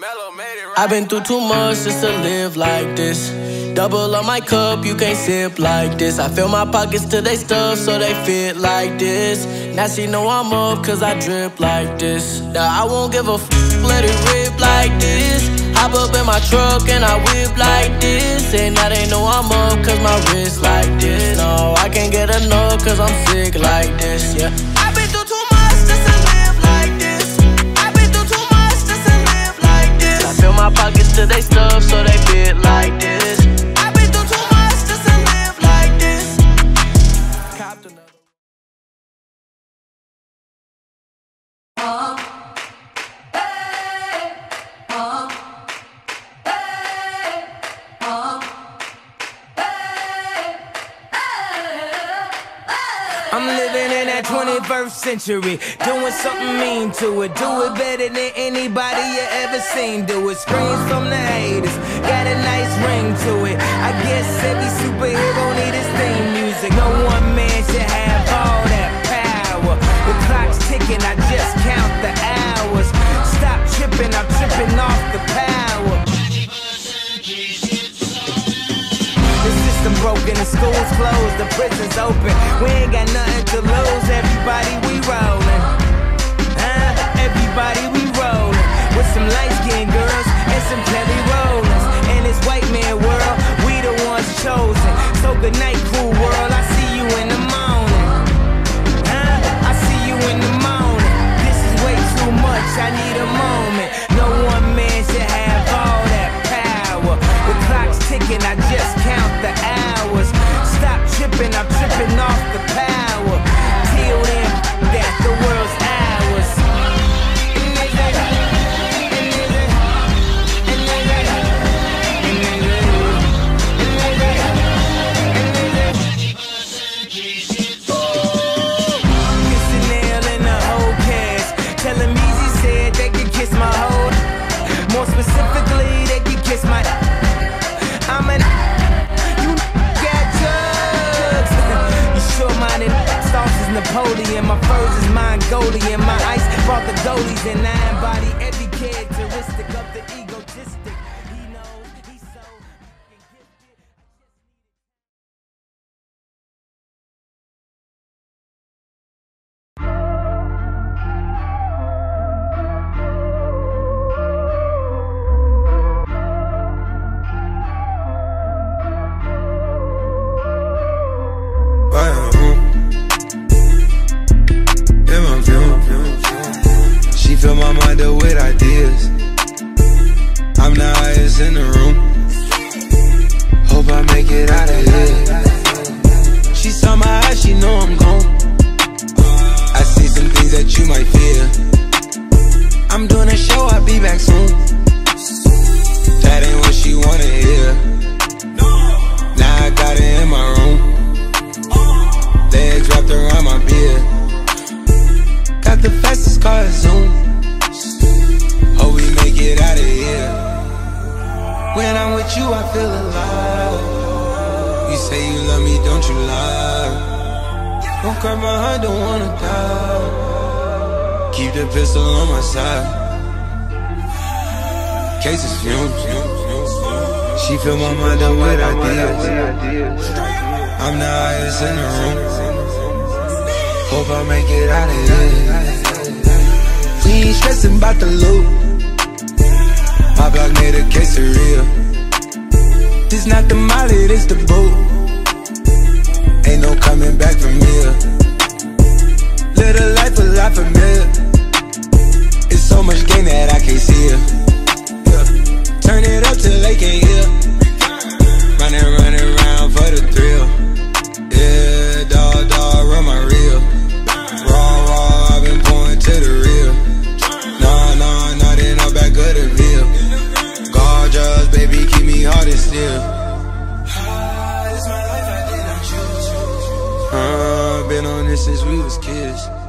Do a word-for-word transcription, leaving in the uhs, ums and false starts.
I've been through too much just to live like this. Double up my cup, you can't sip like this. I fill my pockets till they stuff so they fit like this. Now she know I'm up cause I drip like this. Now I won't give a f, let it rip like this. Hop up in my truck and I whip like this. And now they know I'm up cause my wrist like this. No, I can't get enough cause I'm sick like this, yeah. I've been through too much just to live like this. I've been through too much just to live like this. I fill my pockets till they stuff so they fit like this. I've been through too much just to live like this. Copped another. Uh, hey, uh, hey, uh, hey, hey. I'm living in that twenty-first century, doing something mean to it. Do it better than anybody you ever seen do it. Screams from the haters, got a nice ring to it. I guess every superhero need his theme music. No one man should have all that power. The clock's ticking, I just count the hours. Stop tripping, I'm tripping off the power. The system broken, the school's closed, the prison's open. We ain't got nothing to lose, everybody we rollin'. Huh? Everybody we rollin'. With some light-skinned girls and some Kelly Rollins. In this white man world, we the ones chosen. So good night, cool world, I see you in the morning. Huh? I see you in the morning. This is way too much, I need a moment. No one man should have all that power. The clock's ticking, I just count the hours. Stop tripping, I'm tripping off the power. Till then, that the world's ours. More specifically, they can kiss my. I'm an. You got drugs. You sure-minded. Sauce is Napoleon. My furs is Mongolian. My ice brought the goalies, and I embody every characteristic of the egotistic. He knows he's so fucking gifted. She fill my mind up with ideas. I'm the highest in the room. Hope I make it out of here. She saw my eyes, she know I'm gone. I see some things that you might fear. I'm doing a show, I'll be back soon. That ain't what she wanna hear. Now I got it in my room. Legs wrapped around my beard. Got the fastest car, Zoom. Hope we make it out of here. When I'm with you, I feel alive. You say you love me, don't you lie? Don't cry my heart, don't wanna die. Keep the pistol on my side. Cases fumes. She fill my mind up with ideas. I'm the highest in the room. Hope I make it out of here. We ain't stressing about the loot. My block made a quesadilla. This not the molly, this the boot. Ain't no coming back from here. Live a life a lot familiar. It's so much gain that I can't see it. Yeah. Turn it up till they can't hear. Running, running around for the thrill. Yeah, dawg, dawg, run my reel. Raw, raw, I've been pouring to the real. Nah, nah, nothing up back of the veil. Gorgeous, baby, keep me hard and still. Uh, been on this since we was kids.